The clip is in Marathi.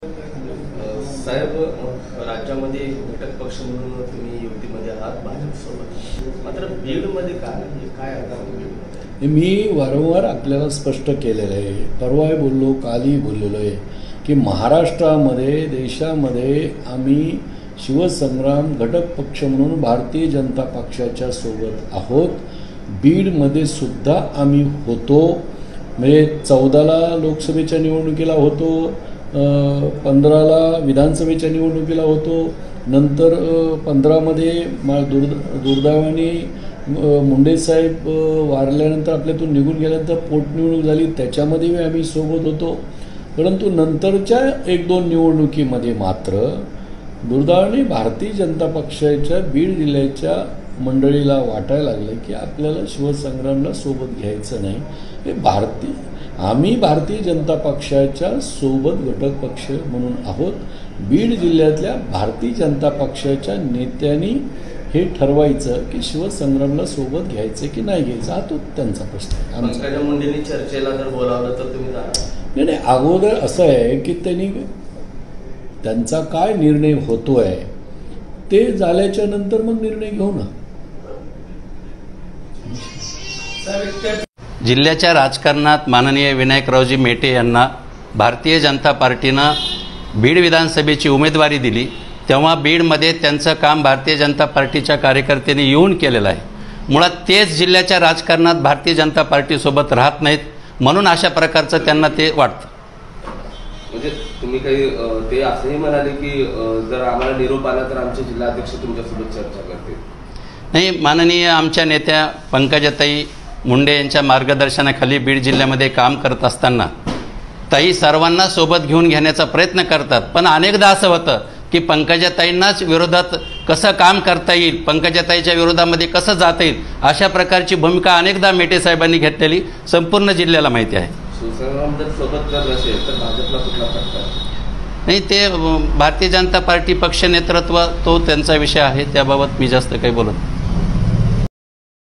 साहेब, राज्यामध्ये घटक पक्ष म्हणून तुम्ही युतीमध्ये आहात भाजपसोबत, मात्र बीडमध्ये काय आता मी वारंवार आपल्याला स्पष्ट केलेलं आहे, परवाही बोललो, कालही बोललेलो आहे की महाराष्ट्रामध्ये देशामध्ये आम्ही शिवसंग्राम घटक पक्ष म्हणून भारतीय जनता पक्षाच्या सोबत आहोत. बीडमध्ये सुद्धा आम्ही होतो, म्हणजे 14ला लोकसभेच्या निवडणुकीला होतो, 15ला विधानसभेच्या निवडणुकीला होतो, नंतर 15मध्ये दुर्दैवाने मुंडे साहेब वारल्यानंतर आपल्यातून निघून गेल्यानंतर पोटनिवडणूक झाली, त्याच्यामध्ये आम्ही सोबत होतो. परंतु नंतरच्या 1-2 निवडणुकीमध्ये मात्र दुर्दैवाने भारतीय जनता पक्षाच्या बीड जिल्ह्याच्या मंडळीला वाटायला लागलं की आपल्याला शिवसंग्रामला सोबत घ्यायचं नाही. हे आम्ही भारतीय जनता पक्षाच्या सोबत घटक पक्ष म्हणून आहोत. बीड जिल्ह्यातल्या भारतीय जनता पक्षाच्या नेत्यांनी हे ठरवायचं की शिवसंग्रामला सोबत घ्यायचं की नाही घ्यायचं, हा तो त्यांचा प्रश्न आहे. पंकजा मुंडेंनी चर्चेला जर बोलावलं तर तुम्ही नाही, अगोदर असं आहे की त्यांचा काय निर्णय होतोय ते झाल्याच्या नंतर मग निर्णय घेऊ ना. जिल्ह्याच्या राजकारणात माननीय विनायकरावजी मेटे यांना भारतीय जनता पार्टीनं बीड विधानसभेची उमेदवारी दिली, तेव्हा बीडमध्ये त्यांचं काम भारतीय जनता पार्टीच्या कार्यकर्त्यांनी येऊन केलेलं आहे. मुळात तेच जिल्ह्याच्या राजकारणात भारतीय जनता पार्टीसोबत राहत नाहीत, म्हणून अशा प्रकारचं त्यांना ते वाटतं. म्हणजे तुम्ही काही ते असंही म्हणाले की जर आम्हाला निरोप आला तर आमचे जिल्हाध्यक्ष तुमच्यासोबत चर्चा करतील. नाही, माननीय आमच्या नेत्या पंकजाताई मुंडे यांच्या मार्गदर्शनाखाली बीड जिल्ह्यामध्ये काम करत असताना ताई सर्वांना सोबत घेऊन घेण्याचा प्रयत्न करतात, पण अनेकदा असं होतं की पंकजाताईंनाच विरोधात कसं काम करता येईल, पंकजाताईच्या विरोधामध्ये कसं जाता येईल, अशा प्रकारची भूमिका अनेकदा मेटे साहेबांनी घेतलेली संपूर्ण जिल्ह्याला माहिती आहे. शिवसंग्राम जर सोबत जर नसेल तर भाजपला कुठला फटका? नाही, ते भारतीय जनता पार्टी पक्ष नेतृत्व तो त्यांचा विषय आहे, त्याबाबत मी जास्त काही बोलत नाही.